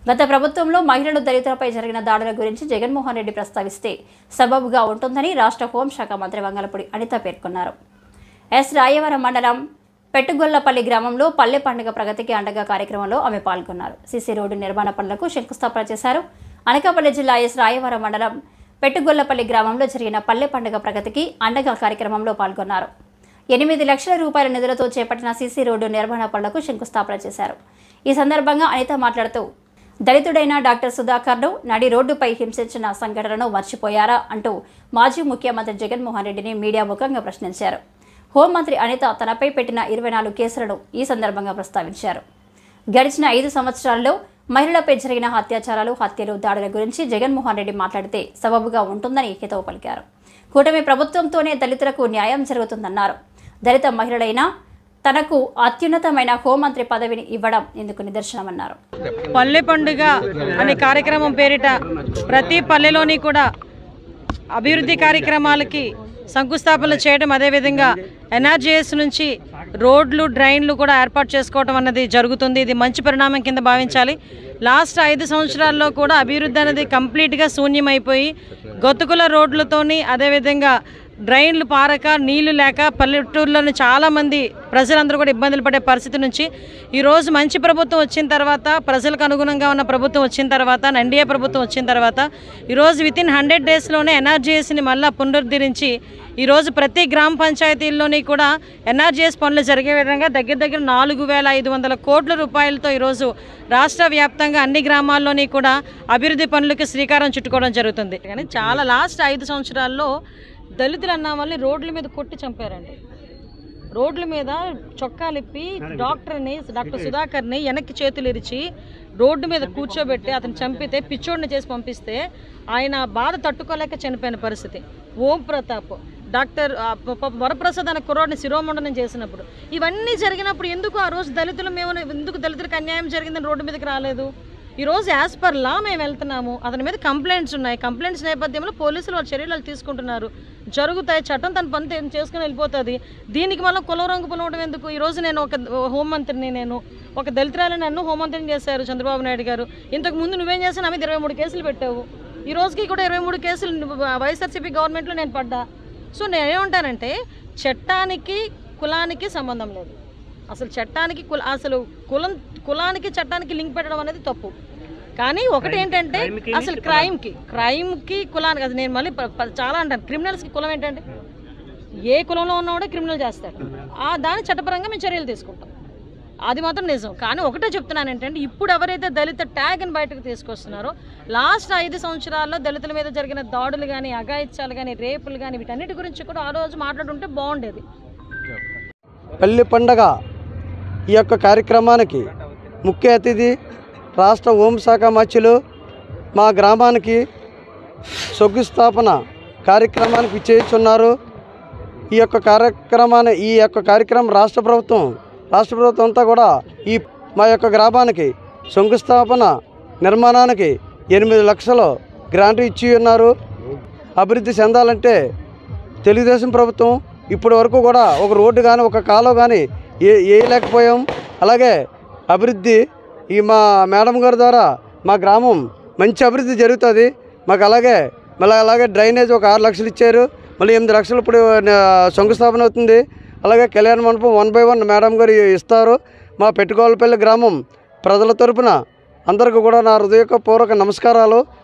గత ప్రభుత్వంలో మహిళలు దళితులపై జరిగిన దాడుల గురించి జగన్మోహన్ రెడ్డి ప్రస్తావిస్తే సబబుగా ఉంటుందని రాష్ట్ర హోంశాఖ మంత్రి వంగలపూడి అనిత పేర్కొన్నారు. ఎస్ రాయవరం మండలం పెట్టుగొల్లపల్లి గ్రామంలో పల్లె పండుగ ప్రగతికి అండగా కార్యక్రమంలో ఆమె పాల్గొన్నారు. సీసీ రోడ్డు నిర్మాణ పనులకు శంకుస్థాపన చేశారు. అనకాపల్లి జిల్లా ఎస్ రాయవరం మండలం పెట్టుగొల్లపల్లి గ్రామంలో జరిగిన పల్లె పండుగ ప్రగతికి అండగా కార్యక్రమంలో పాల్గొన్నారు. 8 లక్షల రూపాయల నిధులతో చేపట్టిన సీసీ రోడ్డు నిర్మాణ పనులకు శంకుస్థాపన చేశారు. ఈ సందర్భంగా అనిత మాట్లాడుతూ దళితుడైన డాక్టర్ సుధాకర్ను నడి రోడ్డుపై హింసించిన సంఘటనను మర్చిపోయారా అంటూ మాజీ ముఖ్యమంత్రి జగన్మోహన్ రెడ్డిని మీడియా ముఖంగా ప్రశ్నించారు. హోంమంత్రి అనిత తనపై పెట్టిన 24 కేసులను ఈ సందర్భంగా ప్రస్తావించారు. గడిచిన 5 సంవత్సరాల్లో మహిళలపై జరిగిన అత్యాచారాలు, హత్యలు, దాడుల గురించి జగన్మోహన్ రెడ్డి మాట్లాడితే సబబుగా ఉంటుందని హితవు పలికారు. కూటమి ప్రభుత్వంతోనే దళితులకు న్యాయం జరుగుతుందన్నారు. దళిత మహిళలైనా తనకు అత్యున్నతమైన హోంమంత్రి పదవిని ఇవ్వడం ఇందుకు నిదర్శనమన్నారు. పల్లె పండుగ అనే కార్యక్రమం పేరిట ప్రతి పల్లెలోని కూడా అభివృద్ధి కార్యక్రమాలకి శంకుస్థాపనలు చేయడం, అదేవిధంగా ఎన్ఆర్జీఎస్ నుంచి రోడ్లు, డ్రైన్లు కూడా ఏర్పాటు చేసుకోవడం అన్నది జరుగుతుంది. ఇది మంచి పరిణామం కింద భావించాలి. లాస్ట్ 5 సంవత్సరాల్లో కూడా అభివృద్ధి అనేది కంప్లీట్గా శూన్యమైపోయి గతుకుల రోడ్లతోని, అదేవిధంగా డ్రైన్లు పారక, నీళ్లు లేక పల్లెటూరులోని చాలామంది ప్రజలందరూ కూడా ఇబ్బందులు పడే పరిస్థితి నుంచి ఈరోజు మంచి ప్రభుత్వం వచ్చిన తర్వాత, ప్రజలకు అనుగుణంగా ఉన్న ప్రభుత్వం వచ్చిన తర్వాత, ఎన్డీఏ ప్రభుత్వం వచ్చిన తర్వాత ఈరోజు వితిన్ 100 డేస్లోనే ఎన్ఆర్జీఎస్ని మళ్ళీ పునరుద్ధరించి ఈరోజు ప్రతి గ్రామ పంచాయతీల్లోని కూడా ఎన్ఆర్జీఎస్ పనులు జరిగే విధంగా దగ్గర 4,500 కోట్ల రూపాయలతో ఈరోజు రాష్ట్ర వ్యాప్తంగా అన్ని గ్రామాల్లోని కూడా అభివృద్ధి పనులకు శ్రీకారం చుట్టుకోవడం జరుగుతుంది. కానీ చాలా లాస్ట్ 5 సంవత్సరాల్లో దళితులు అన్న వాళ్ళని రోడ్ల మీద కొట్టి చంపారండి. రోడ్ల మీద చొక్కాలిప్పి డాక్టర్ సుధాకర్ని వెనక్కి చేతులు ఇరిచి రోడ్డు మీద కూర్చోబెట్టి అతను చంపితే, పిచ్చోడిని చేసి పంపిస్తే ఆయన బాధ తట్టుకోలేక చనిపోయిన పరిస్థితి. ఓం ప్రతాప్, డాక్టర్ వరప్రసాద్ అనే కుర్రోడిని శిరోమండనం చేసినప్పుడు, ఇవన్నీ జరిగినప్పుడు ఎందుకు ఆ రోజు దళితులకు అన్యాయం జరిగిందని రోడ్డు మీదకి రాలేదు? ఈరోజు యాజ్ పర్ లా మేము వెళ్తున్నాము, అతని మీద కంప్లైంట్స్ ఉన్నాయి. కంప్లైంట్స్ నేపథ్యంలో పోలీసులు వాళ్ళ చర్యలు తీసుకుంటున్నారు, జరుగుతాయి. చట్టం తన పని చేసుకుని వెళ్ళిపోతుంది. దీనికి మళ్ళీ కులం రంగు పొలవడం ఎందుకు? ఈరోజు నేను ఒక హోంమంత్రిని, నేను ఒక దళితురాలని నన్ను హోంమంత్రిని చేశారు చంద్రబాబు నాయుడు గారు. ఇంతకు ముందు నువ్వేం చేశావు? నా మీద 23 కేసులు పెట్టావు. ఈ రోజుకి కూడా 23 కేసులు వైఎస్ఆర్సీపీ గవర్నమెంట్లో నేను పడ్డా. సో నేనేమంటానంటే చట్టానికి కులానికి సంబంధం లేదు. అసలు చట్టానికి కులానికి చట్టానికి లింక్ పెట్టడం అనేది తప్పు. కానీ ఒకటి ఏంటంటే అసలు క్రైమ్కి కులానికి, అది నేను మళ్ళీ చాలా అంటాను, క్రిమినల్స్కి కులం ఏంటంటే ఏ కులంలో ఉన్నవాడే క్రిమినల్ చేస్తాడు. దాని చట్టపరంగా మేము చర్యలు తీసుకుంటాం, అది మాత్రం నిజం. కానీ ఒకటే చెప్తున్నాను ఏంటంటే ఇప్పుడు ఎవరైతే దళిత ట్యాగ్ని బయటకు తీసుకొస్తున్నారో లాస్ట్ 5 సంవత్సరాల్లో దళితుల మీద జరిగిన దాడులు కానీ, అఘాయిత్యాలు కానీ, రేపులు కానీ, వీటన్నిటి గురించి కూడా ఆ రోజు మాట్లాడుంటే బాగుండేది. పల్లె పండగ ఈ యొక్క కార్యక్రమానికి ముఖ్య అతిథి రాష్ట్ర హోంశాఖ మంత్రులు మా గ్రామానికి శంకుస్థాపన కార్యక్రమానికి చేస్తున్నారు. ఈ యొక్క కార్యక్రమం రాష్ట్ర ప్రభుత్వం అంతా కూడా మా యొక్క గ్రామానికి శంకుస్థాపన నిర్మాణానికి 8 లక్షలు గ్రాంట్ ఇచ్చి ఉన్నారు. అభివృద్ధి చెందాలంటే తెలుగుదేశం ప్రభుత్వం ఇప్పటి వరకు కూడా ఒక రోడ్డు కానీ, ఒక కాలువ కానీ వేయలేకపోయాం. అలాగే అభివృద్ధి మా మేడం గారి ద్వారా మా గ్రామం మంచి అభివృద్ధి జరుగుతుంది మాకు. అలాగే డ్రైనేజ్ ఒక 6 లక్షలు ఇచ్చారు, మళ్ళీ 8 లక్షలు ఇప్పుడు శంకుస్థాపన అవుతుంది. అలాగే కళ్యాణ మండపం 1 by 1 మేడం గారు ఇస్తారు. మా పెట్టుకోలపల్లి గ్రామం ప్రజల తరపున అందరికీ కూడా నా హృదయపూర్వక నమస్కారాలు.